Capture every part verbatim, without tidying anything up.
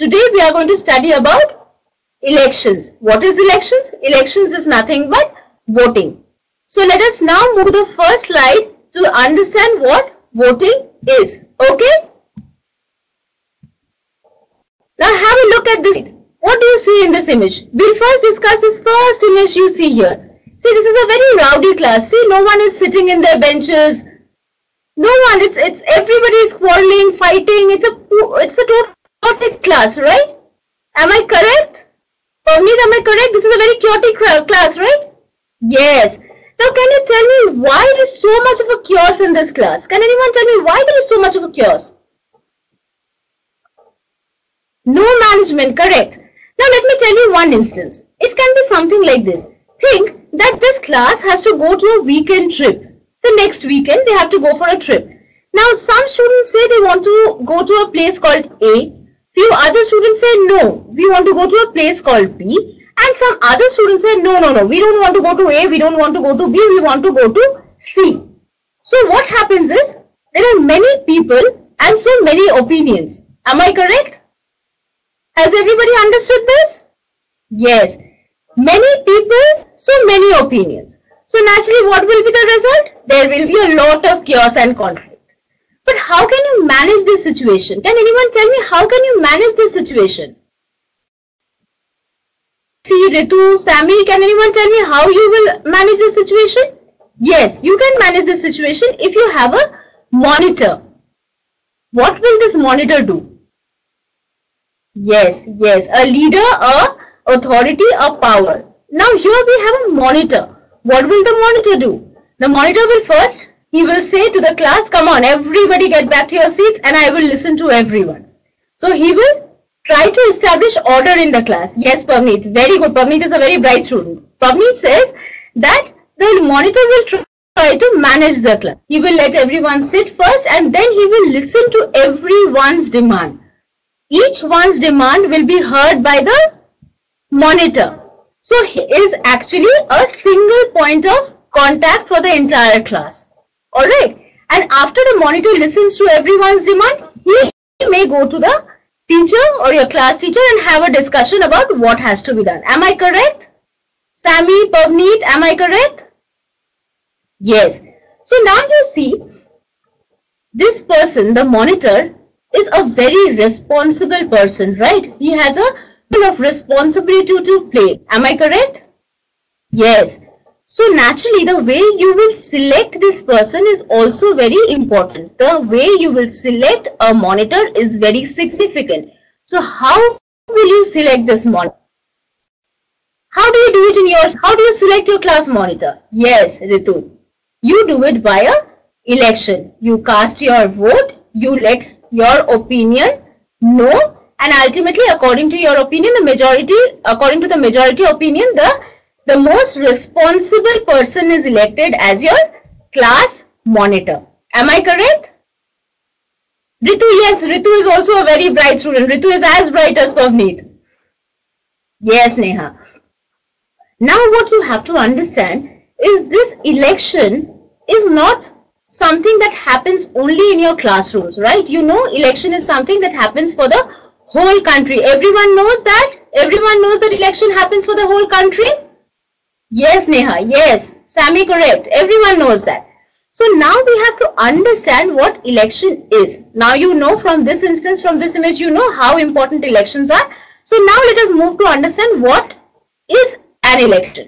Today we are going to study about elections. What is elections? Elections is nothing but voting. So let us now move to the first slide to understand what voting is. Okay? Now have a look at this. What do you see in this image? We'll first discuss this first image you see here. See, this is a very rowdy class. See, no one is sitting in their benches. No one. It's it's everybody is quarreling, fighting. It's a it's a chaotic class, right? Am I correct? Pavneet, am I correct? This is a very chaotic class, right? Yes. Now, can you tell me why there is so much of a chaos in this class? Can anyone tell me why there is so much of a chaos? No management, correct. Now, let me tell you one instance. It can be something like this. Think that this class has to go to a weekend trip. The next weekend, they have to go for a trip. Now, some students say they want to go to a place called A. Few other students say, no, we want to go to a place called B. And some other students say, no, no, no, we don't want to go to A, we don't want to go to B, we want to go to C. So, what happens is, there are many people and so many opinions. Am I correct? Has everybody understood this? Yes. Many people, so many opinions. So naturally, what will be the result? There will be a lot of chaos and conflict. But how can you manage this situation? Can anyone tell me how can you manage this situation? See, Ritu, Sammy, can anyone tell me how you will manage this situation? Yes, you can manage this situation if you have a monitor. What will this monitor do? Yes, yes, a leader, a authority, a power. Now here we have a monitor. What will the monitor do? The monitor will first, he will say to the class, come on, everybody get back to your seats and I will listen to everyone. So he will try to establish order in the class. Yes, Pavneet, very good. Pavneet is a very bright student. Pavneet says that the monitor will try to manage the class. He will let everyone sit first and then he will listen to everyone's demand. Each one's demand will be heard by the monitor. So he is actually a single point of contact for the entire class. Alright. And after the monitor listens to everyone's demand, he may go to the teacher or your class teacher and have a discussion about what has to be done. Am I correct? Sammy, Pavneet, am I correct? Yes. So now you see, this person, the monitor, is a very responsible person, right? He has a of responsibility to play. Am I correct? Yes. So naturally, the way you will select this person is also very important. The way you will select a monitor is very significant. So how will you select this monitor? How do you do it in yours? How do you select your class monitor? Yes, Ritu. You do it via election. You cast your vote. You let your opinion know. And ultimately, according to your opinion, the majority, according to the majority opinion, the, the most responsible person is elected as your class monitor. Am I correct? Ritu, yes, Ritu is also a very bright student. Ritu is as bright as Pavneet. Yes, Neha. Now what you have to understand is this election is not something that happens only in your classrooms, right? You know, election is something that happens for the whole country. Everyone knows that? Everyone knows that election happens for the whole country? Yes, Neha. Yes. Sammy, correct. Everyone knows that. So now we have to understand what election is. Now you know from this instance, from this image, you know how important elections are. So now let us move to understand what is an election.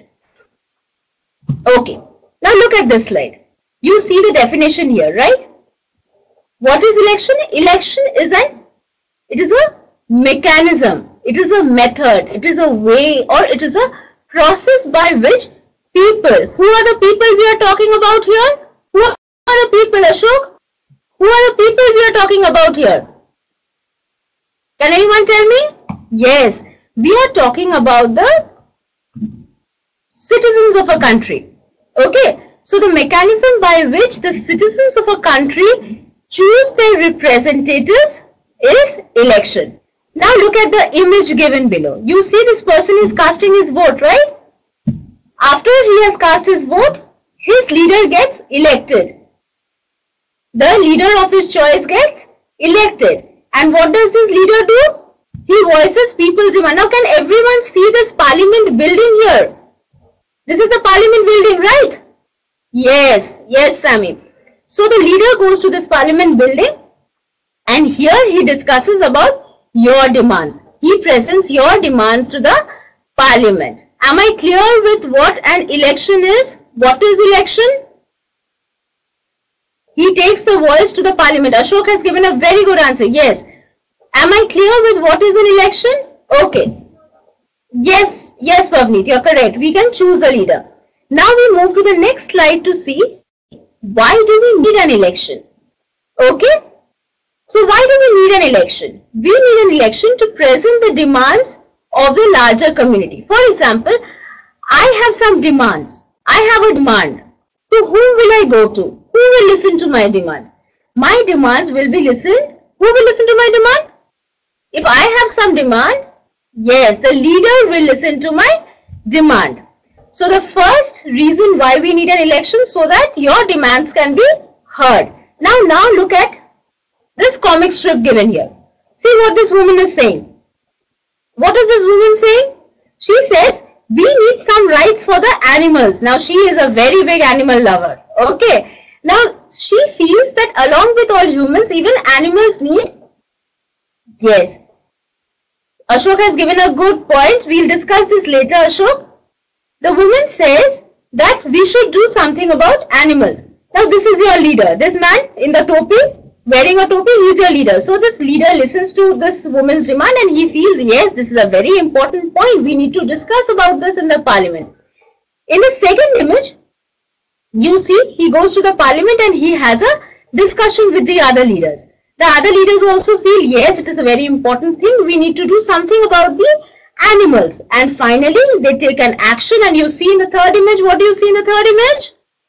Okay. Now look at this slide. You see the definition here, right? What is election? Election is an, it is a mechanism, it is a method, it is a way, or it is a process by which people, who are the people we are talking about here? Who are the people, Ashok? Who are the people we are talking about here? Can anyone tell me? Yes, we are talking about the citizens of a country. Okay, so the mechanism by which the citizens of a country choose their representatives is election. Now look at the image given below. You see this person is casting his vote, right? After he has cast his vote, his leader gets elected. The leader of his choice gets elected. And what does this leader do? He voices people's demand. Now can everyone see this parliament building here? This is the parliament building, right? Yes, yes, Sammy. So the leader goes to this parliament building and here he discusses about your demands. He presents your demands to the parliament. Am I clear with what an election is? What is election? He takes the voice to the parliament. Ashok has given a very good answer. Yes. Am I clear with what is an election? Okay. Yes, yes, Pavneet, you're correct. We can choose a leader. Now we move to the next slide to see why do we need an election? Okay. So why do we need an election? We need an election to present the demands of the larger community. For example, I have some demands. I have a demand. To whom will I go to? Who will listen to my demand? My demands will be listened. Who will listen to my demand? If I have some demand, yes, the leader will listen to my demand. So the first reason why we need an election, so that your demands can be heard. Now, now look at this comic strip given here. See what this woman is saying. What is this woman saying? She says, we need some rights for the animals. Now, she is a very big animal lover. Okay. Now, she feels that along with all humans, even animals need. Yes. Ashok has given a good point. We'll discuss this later, Ashok. The woman says that we should do something about animals. Now, this is your leader. This man in the topi, wearing a topi, he is your leader. So, this leader listens to this woman's demand and he feels, yes, this is a very important point. We need to discuss about this in the parliament. In the second image, you see, he goes to the parliament and he has a discussion with the other leaders. The other leaders also feel, yes, it is a very important thing. We need to do something about the animals. And finally, they take an action. And you see in the third image, what do you see in the third image?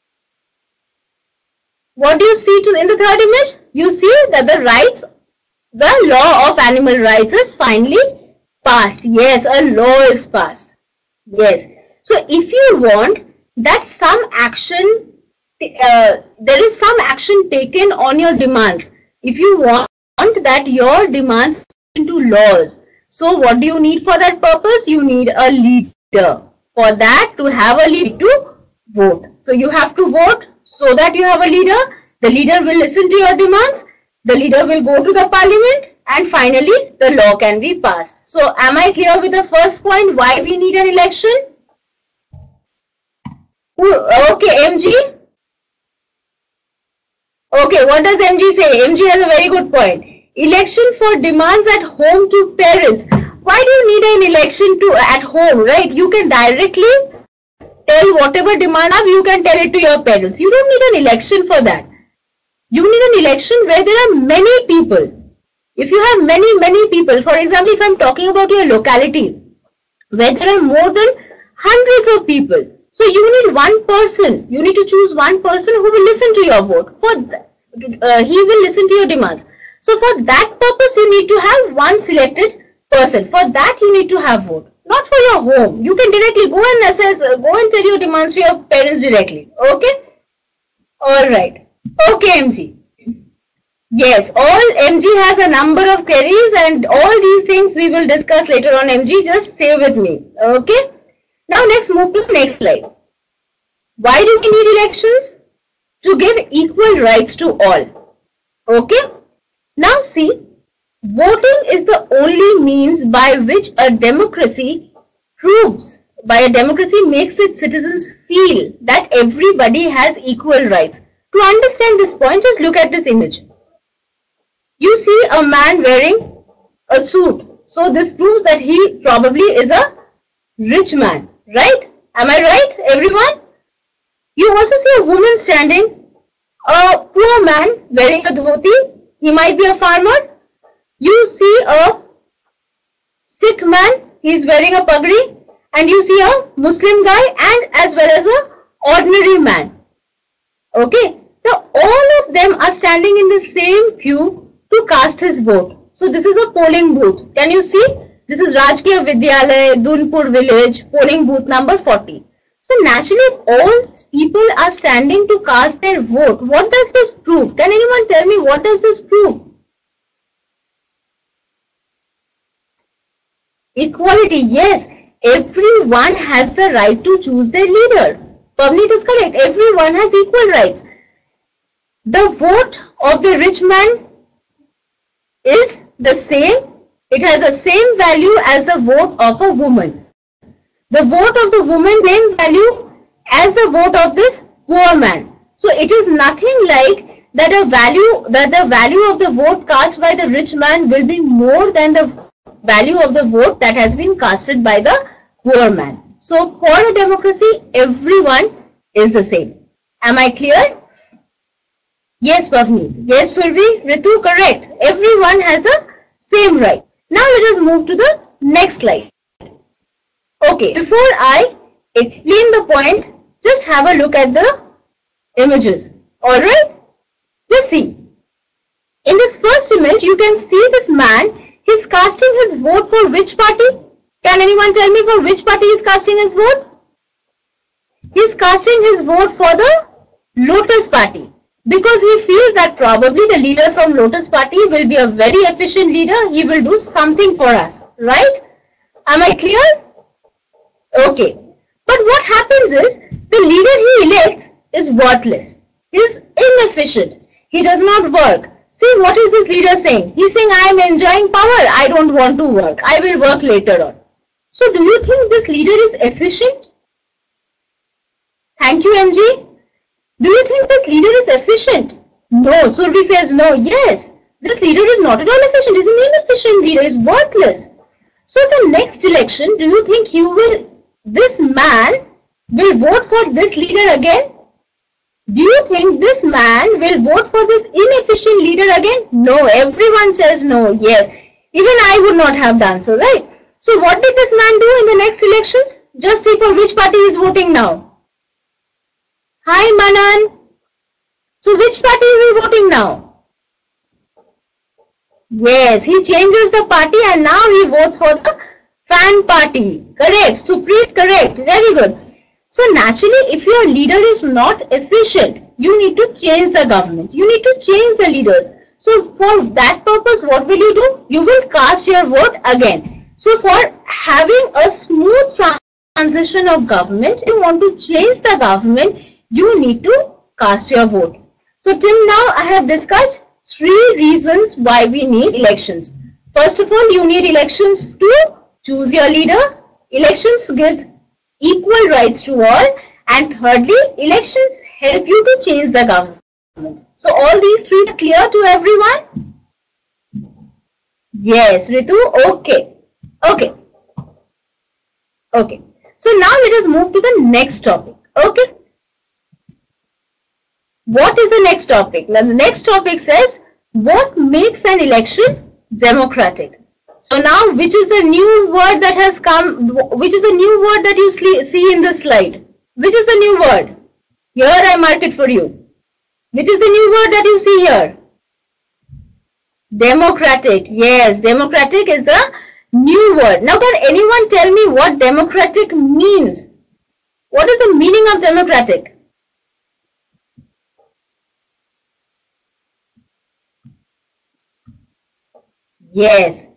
What do you see to, in the third image? You see that the rights, the law of animal rights is finally passed. Yes, a law is passed. Yes. So, if you want that some action, uh, there is some action taken on your demands. If you want that your demands into laws, so what do you need for that purpose? You need a leader. For that, to have a leader, to vote. So you have to vote so that you have a leader. The leader will listen to your demands. The leader will go to the parliament and finally the law can be passed. So am I clear with the first point why we need an election? Okay, M G. Okay, what does M G say? M G has a very good point. Election for demands at home to parents. Why do you need an election to at home, right? You can directly tell whatever demand of you can tell it to your parents. You don't need an election for that. You need an election where there are many people. If you have many, many people, for example, if I'm talking about your locality, where there are more than hundreds of people, so you need one person. You need to choose one person who will listen to your vote. For uh, he will listen to your demands. So for that purpose, you need to have one selected person. For that, you need to have vote. Not for your home. You can directly go and assess, uh, go and tell your demands to your parents directly. Okay? Alright. Okay, M G. Yes, all M G has a number of queries and all these things we will discuss later on, M G. Just stay with me. Okay? Now let's move to the next slide. Why do we need elections? To give equal rights to all. Okay? Now see, voting is the only means by which a democracy proves, by a democracy makes its citizens feel that everybody has equal rights. To understand this point, just look at this image. You see a man wearing a suit. So this proves that he probably is a rich man, right? Am I right, everyone? You also see a woman standing, a poor man wearing a dhoti. He might be a farmer. You see a Sikh man, he is wearing a pagdi, and you see a Muslim guy and as well as a ordinary man. Okay, now all of them are standing in the same queue to cast his vote. So this is a polling booth. Can you see? This is Rajkiya Vidyalaya, Dunpur village, polling booth number forty. So naturally, if all people are standing to cast their vote, what does this prove? Can anyone tell me what does this prove? Equality, yes. Everyone has the right to choose their leader. Pavneet is correct. Everyone has equal rights. The vote of the rich man is the same. It has the same value as the vote of a woman. The vote of the woman same value as the vote of this poor man. So it is nothing like that a value that the value of the vote cast by the rich man will be more than the value of the vote that has been casted by the poor man. So for a democracy, everyone is the same. Am I clear? Yes, Pavneet. Yes, Survi. Ritu, correct. Everyone has the same right. Now let us move to the next slide. Okay, before I explain the point, just have a look at the images. Alright? Just see. In this first image, you can see this man. He's casting his vote for which party? Can anyone tell me for which party he's casting his vote? He's casting his vote for the Lotus Party. Because he feels that probably the leader from Lotus Party will be a very efficient leader. He will do something for us. Right? Am I clear? Okay. But what happens is, the leader he elects is worthless. He is inefficient. He does not work. See, what is this leader saying? He's saying, I am enjoying power. I don't want to work. I will work later on. So, do you think this leader is efficient? Thank you, M G. Do you think this leader is efficient? No. Survi says no. Yes. This leader is not at all efficient. He's an inefficient leader. He's worthless. So, the next election, do you think you will, this man will vote for this leader again? Do you think this man will vote for this inefficient leader again? No. Everyone says no. Yes. Even I would not have done so, right? So, what did this man do in the next elections? Just see for which party he is voting now. Hi, Manan. So, which party is he voting now? Yes, he changes the party and now he votes for the fan party. Correct. Supreet, correct. Very good. So, naturally, if your leader is not efficient, you need to change the government. You need to change the leaders. So, for that purpose, what will you do? You will cast your vote again. So, for having a smooth transition of government, if you want to change the government, you need to cast your vote. So, till now, I have discussed three reasons why we need elections. First of all, you need elections to choose your leader. Elections give equal rights to all. And thirdly, elections help you to change the government. So, all these three are clear to everyone? Yes, Ritu, okay. Okay. Okay. So, now let us move to the next topic. Okay. What is the next topic? Now, the next topic says, what makes an election democratic? So now, which is the new word that has come, which is the new word that you see in this slide? Which is the new word? Here I mark it for you. Which is the new word that you see here? Democratic. Yes, democratic is the new word. Now, can anyone tell me what democratic means? What is the meaning of democratic? Yes.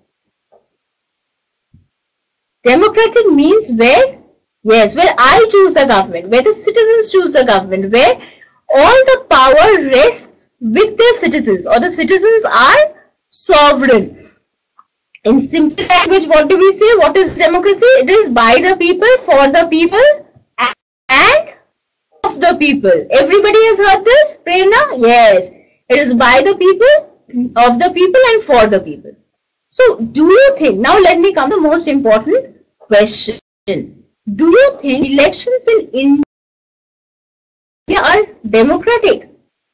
Democratic means where, yes, where I choose the government, where the citizens choose the government, where all the power rests with the citizens, or the citizens are sovereign. In simple language, what do we say? What is democracy? It is by the people, for the people, and of the people. Everybody has heard this, Prerna? Yes. It is by the people, of the people, and for the people. So, do you think, now let me come to the most important question. Do you think elections in India are democratic?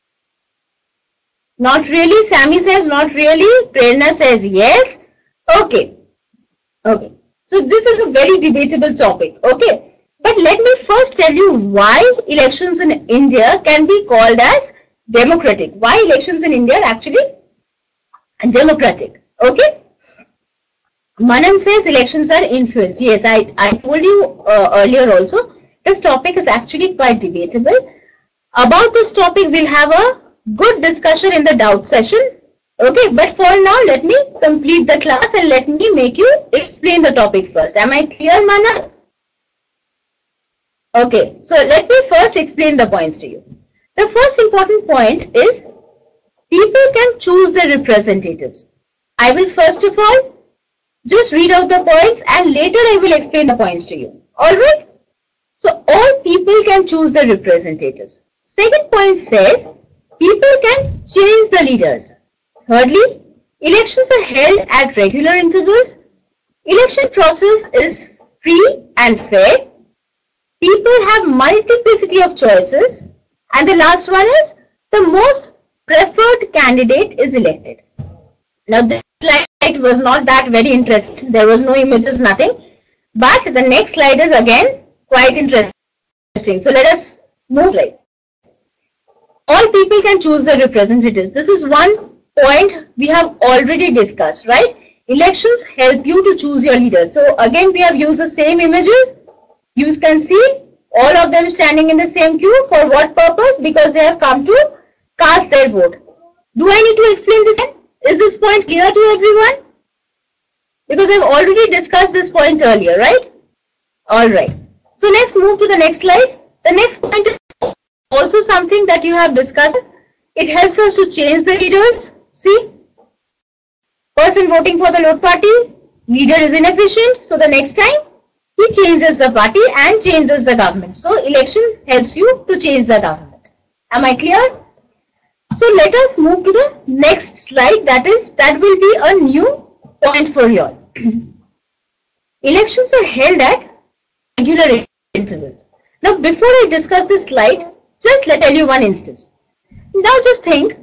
Not really. Sammy says not really. Prerna says yes. Okay. Okay. So, this is a very debatable topic. Okay. But let me first tell you why elections in India can be called as democratic. Why elections in India are actually democratic. Okay. Manan says elections are influenced. Yes, I, I told you uh, earlier also, this topic is actually quite debatable. About this topic, we'll have a good discussion in the doubt session. Okay, but for now, let me complete the class and let me make you explain the topic first. Am I clear, Mana? Okay, so let me first explain the points to you. The first important point is people can choose their representatives. I will first of all just read out the points and later I will explain the points to you. Alright? So all people can choose their representatives. Second point says people can change the leaders. Thirdly, elections are held at regular intervals. Election process is free and fair. People have multiplicity of choices. And the last one is the most preferred candidate is elected. Now this slide was not that very interesting. There was no images, nothing. But the next slide is again quite interesting. So let us move slide. All people can choose their representatives. This is one point we have already discussed, right? Elections help you to choose your leaders. So again we have used the same images. You can see all of them standing in the same queue. For what purpose? Because they have come to cast their vote. Do I need to explain this? Is this point clear to everyone? Because I've already discussed this point earlier, right? Alright. So let's move to the next slide. The next point is also something that you have discussed. It helps us to change the leaders. See? Person voting for the Lok Party, leader is inefficient. So the next time, he changes the party and changes the government. So election helps you to change the government. Am I clear? So let us move to the next slide. That is, that will be a new point for you all. Elections are held at regular intervals. Now before I discuss this slide, just let me tell you one instance. Now just think,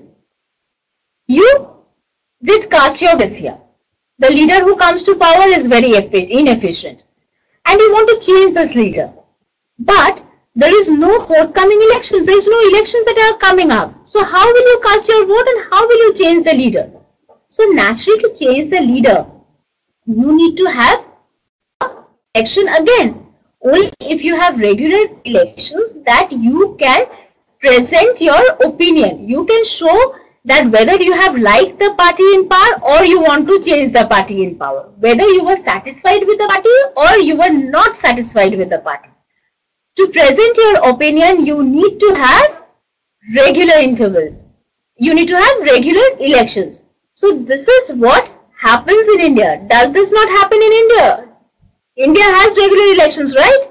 you did cast your vote here. The leader who comes to power is very inefficient. And you want to change this leader. But there is no forthcoming elections. There is no elections that are coming up. So how will you cast your vote and how will you change the leader? So naturally to change the leader, you need to have election again. Only if you have regular elections that you can present your opinion. You can show that whether you have liked the party in power or you want to change the party in power. Whether you were satisfied with the party or you were not satisfied with the party. To present your opinion, you need to have regular intervals. You need to have regular elections. So this is what happens in India. Does this not happen in India? India has regular elections, right?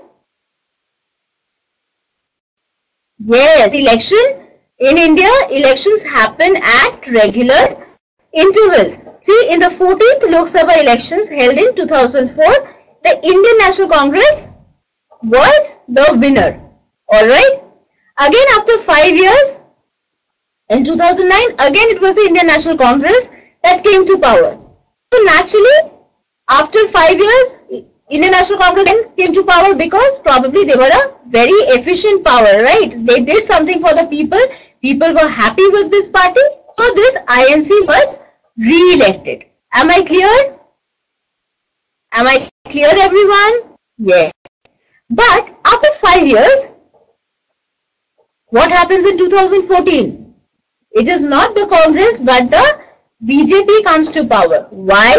Yes, election. In India, elections happen at regular intervals. See, in the fourteenth Lok Sabha elections held in two thousand four, the Indian National Congress was the winner. Alright. Again, after five years, in two thousand nine, again it was the Indian National Congress that came to power. So naturally, after five years, Indian National Congress came to power because probably they were a very efficient power, right? They did something for the people. People were happy with this party. So this I N C was re-elected. Am I clear? Am I clear, everyone? Yes. But after five years, what happens in two thousand fourteen? It is not the Congress but the B J P comes to power. Why?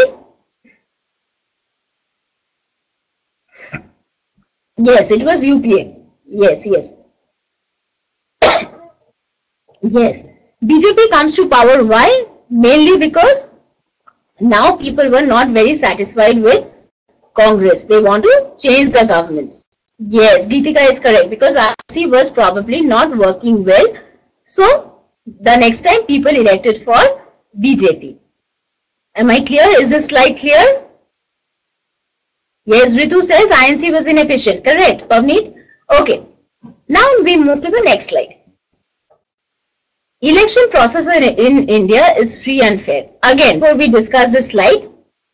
Yes, it was U P A. Yes, yes. Yes, B J P comes to power. Why? Mainly because now people were not very satisfied with Congress. They want to change the governments. Yes, Geetika is correct because R C was probably not working well. So the next time people elected for B J P. Am I clear? Is this slide clear? Yes, Ritu says I N C was inefficient. Correct, Pavneet? Okay. Now we move to the next slide. Election process in, in India is free and fair. Again, before we discuss this slide,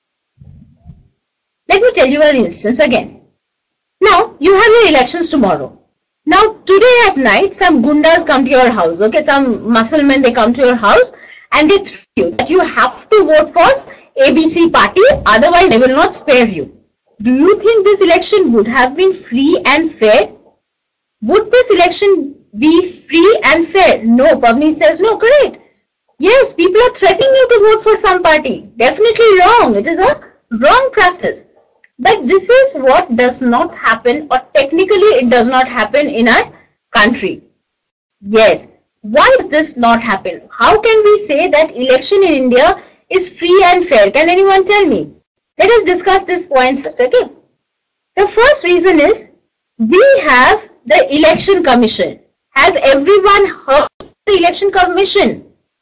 let me tell you an instance again. Now, you have your elections tomorrow. Now, today at night, some gundas come to your house. Okay, some muscle men, they come to your house and they tell you that you have to vote for A B C party, otherwise they will not spare you. Do you think this election would have been free and fair? Would this election be free and fair? No, Pavneet says no, correct. Yes, people are threatening you to vote for some party. Definitely wrong. It is a wrong practice. But this is what does not happen, or technically it does not happen in our country. Yes. Why does this not happen? How can we say that election in India is free and fair? Can anyone tell me? Let us discuss this point first, okay? The first reason is we have the Election Commission. Has everyone heard of the Election Commission?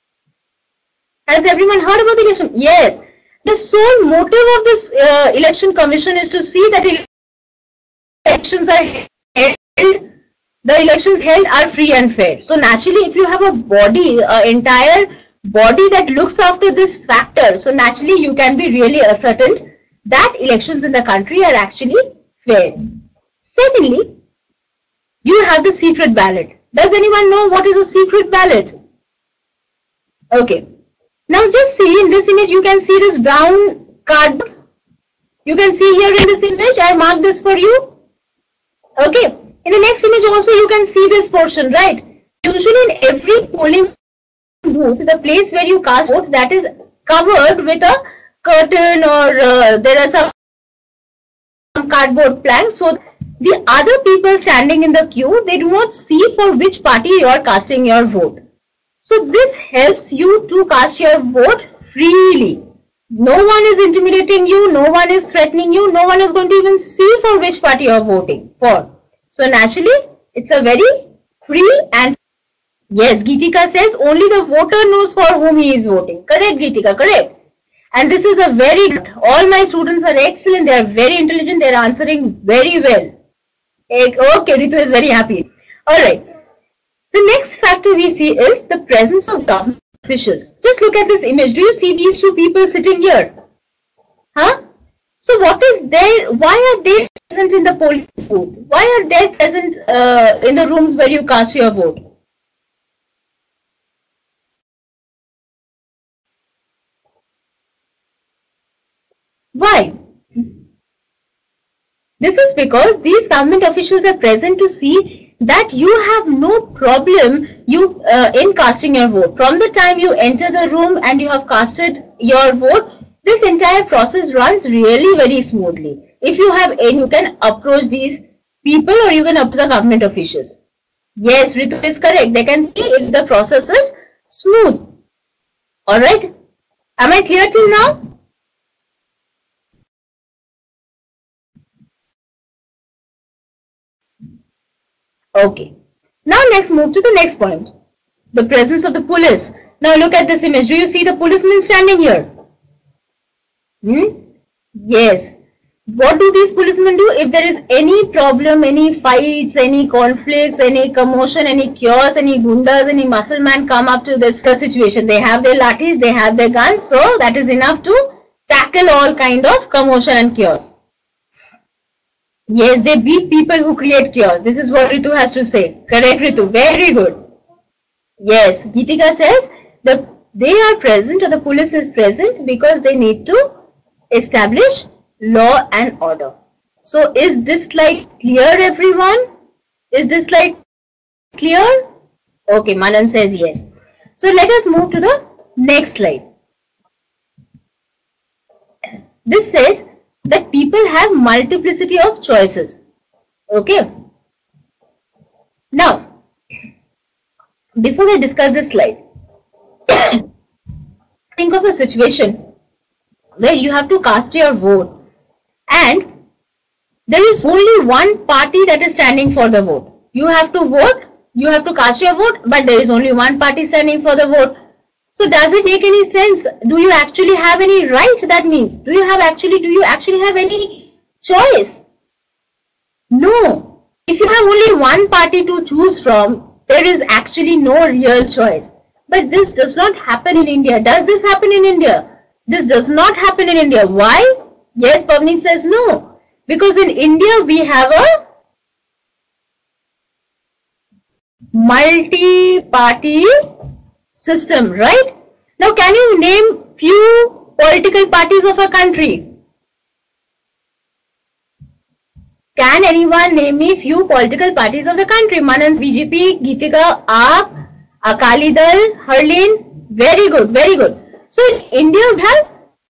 Has everyone heard about the election? Yes. The sole motive of this uh, Election Commission is to see that elections are held, the elections held are free and fair. So naturally, if you have a body, an entire body that looks after this factor, so naturally you can be really ascertain that elections in the country are actually fair. Secondly, you have the secret ballot. Does anyone know what is a secret ballot? Okay. Now just see in this image, you can see this brown cardboard. You can see here in this image, I marked this for you. Okay. In the next image also you can see this portion, right? Usually in every polling booth, the place where you cast vote, that is covered with a curtain, or uh, there are some, some cardboard planks. So the other people standing in the queue, they do not see for which party you are casting your vote. So this helps you to cast your vote freely. No one is intimidating you, no one is threatening you, no one is going to even see for which party you are voting for. So naturally, it's a very free and, yes, Geetika says only the voter knows for whom he is voting. Correct, Geetika, correct. And this is a very good, all my students are excellent, they are very intelligent, they are answering very well. Okay, Ritu is very happy. Alright. The next factor we see is the presence of government officials. Just look at this image. Do you see these two people sitting here? Huh? So what is there? Why are they present in the polling booth? Why are they present uh, in the rooms where you cast your vote? Why? This is because these government officials are present to see that you have no problem you uh, in casting your vote. From the time you enter the room and you have casted your vote, this entire process runs really very smoothly. If you have any, you can approach these people or you can approach the government officials. Yes, Ritu is correct. They can see if the process is smooth. Alright. Am I clear till now? Okay. Now next move to the next point. The presence of the police. Now look at this image. Do you see the policemen standing here? Hmm? Yes. What do these policemen do? If there is any problem, any fights, any conflicts, any commotion, any chaos, any gundas, any muscle man come up to this situation. They have their lathis, they have their guns. So that is enough to tackle all kind of commotion and chaos. Yes, they beat people who create chaos. This is what Ritu has to say. Correct, Ritu. Very good. Yes, Geetika says that they are present, or the police is present, because they need to establish law and order. So is this slide clear, everyone? Is this slide clear? Okay, Manan says yes. So let us move to the next slide. This says that people have multiplicity of choices. Okay. Now, before I discuss this slide, think of a situation where you have to cast your vote and there is only one party that is standing for the vote. You have to vote, you have to cast your vote, but there is only one party standing for the vote. So does it make any sense? Do you actually have any right? That means, do you have actually, do you actually have any choice? No. If you have only one party to choose from, there is actually no real choice. But this does not happen in India. Does this happen in India? This does not happen in India. Why? Yes, Pavneet says no. Because in India we have a multi-party system, right? Now can you name few political parties of a country? Can anyone name me few political parties of the country? Manan's B J P, Geetika, A A P, Akali Dal, Harleen, Very good, very good. So in India we have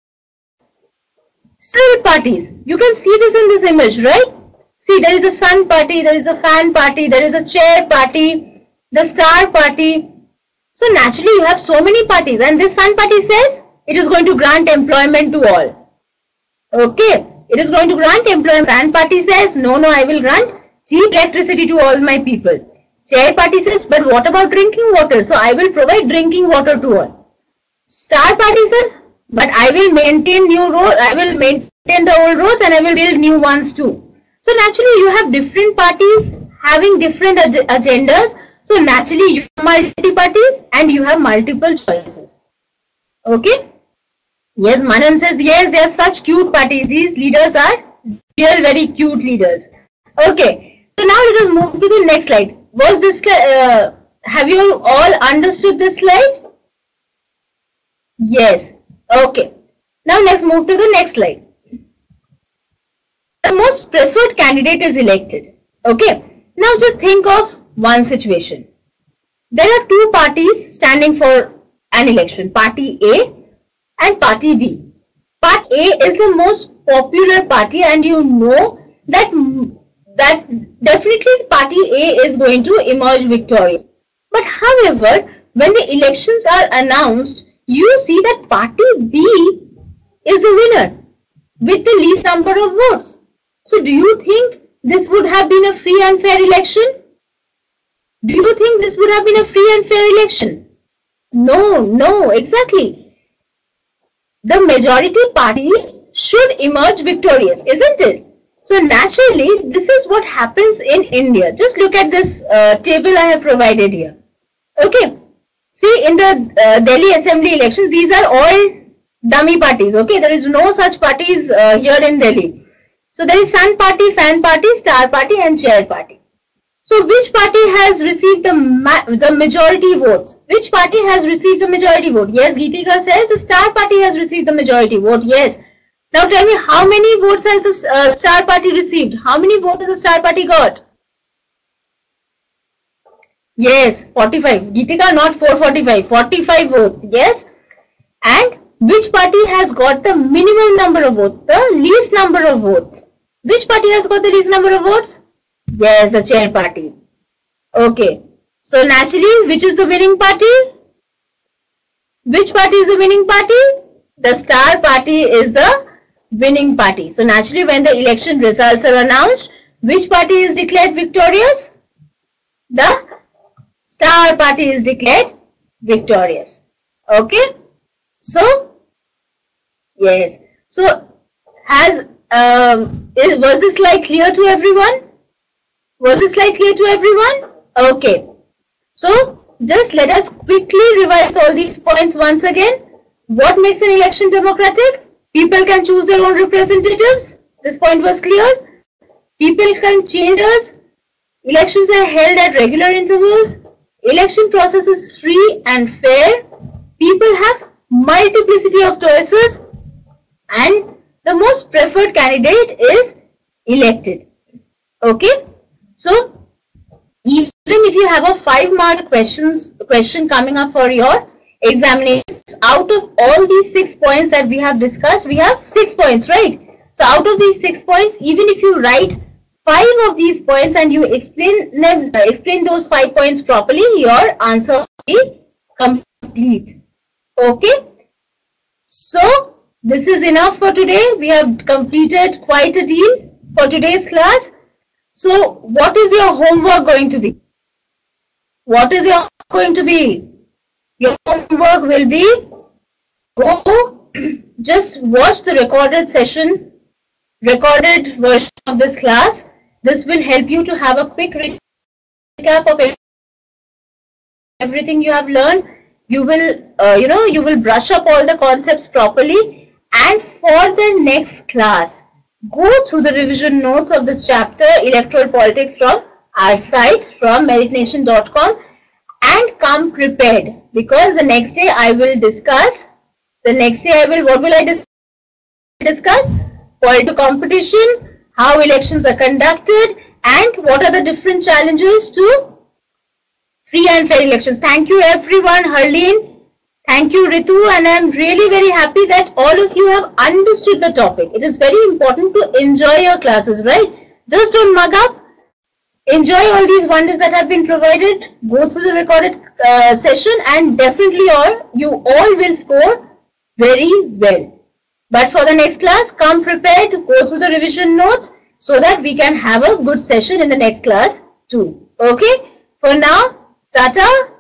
several parties. You can see this in this image, right? See, there is the sun party, there is a fan party, there is a chair party, the star party. So naturally you have so many parties, and this sun party says it is going to grant employment to all. Okay, it is going to grant employment. Fan party says no, no, I will grant cheap electricity to all my people. Chair party says, but what about drinking water? So I will provide drinking water to all. Star party says, but I will maintain new roads, I will maintain the old roads and I will build new ones too. So naturally you have different parties having different ag agendas. So naturally you have multiple parties and you have multiple choices. Okay. Yes, Manan says, yes, they are such cute parties. These leaders are real very cute leaders. Okay. So now let us move to the next slide. Was this, uh, have you all understood this slide? Yes. Okay. Now let's move to the next slide. The most preferred candidate is elected. Okay. Now just think of one situation. There are two parties standing for an election, Party A and Party B. Part A is the most popular party, and you know that, that definitely Party A is going to emerge victorious. But however, when the elections are announced, you see that Party B is a winner with the least number of votes. So do you think this would have been a free and fair election? Do you think this would have been a free and fair election? No, no, exactly. The majority party should emerge victorious, isn't it? So naturally, this is what happens in India. Just look at this uh, table I have provided here. Okay. See, in the uh, Delhi Assembly elections, these are all dummy parties. Okay. There is no such parties uh, here in Delhi. So there is Sun Party, Fan Party, Star Party and Chair Party. So which party has received the, ma the majority votes? Which party has received the majority vote? Yes, Geetika says the Star Party has received the majority vote. Yes. Now tell me, how many votes has the uh, Star Party received? How many votes has the Star Party got? Yes, forty-five. Geetika, not four forty-five. forty-five votes. Yes. And which party has got the minimum number of votes? The least number of votes. Which party has got the least number of votes? Yes, the Chair Party. Okay. So naturally, which is the winning party? Which party is the winning party? The Star Party is the winning party. So naturally, when the election results are announced, which party is declared victorious? The Star Party is declared victorious. Okay. So, yes. So, has um, is, was this slide clear to everyone? Was this slide clear to everyone? Okay. So, just let us quickly revise all these points once again. What makes an election democratic? People can choose their own representatives. This point was clear. People can change us. Elections are held at regular intervals. Election process is free and fair. People have multiplicity of choices. And the most preferred candidate is elected. Okay. So, even if you have a five mark questions question coming up for your examinations, out of all these six points that we have discussed, we have six points, right? So, out of these six points, even if you write five of these points and you explain them, uh, explain those five points properly, your answer will be complete. Okay. So, this is enough for today. We have completed quite a deal for today's class. So, what is your homework going to be? What is your going to be? Your homework will be, go just watch the recorded session, recorded version of this class. This will help you to have a quick recap of everything you have learned. You will, uh, you know, you will brush up all the concepts properly. And for the next class, go through the revision notes of this chapter, Electoral Politics, from our site, from merit nation dot com, and come prepared, because the next day I will discuss, the next day I will, what will I dis discuss? Political competition, how elections are conducted, and what are the different challenges to free and fair elections. Thank you everyone. Harleen, Thank you, Ritu, and I'm really very happy that all of you have understood the topic. It is very important to enjoy your classes, right? Just don't mug up. Enjoy all these wonders that have been provided. Go through the recorded uh, session, and definitely all you all will score very well. But for the next class, come prepared to go through the revision notes so that we can have a good session in the next class too. Okay? For now, tata.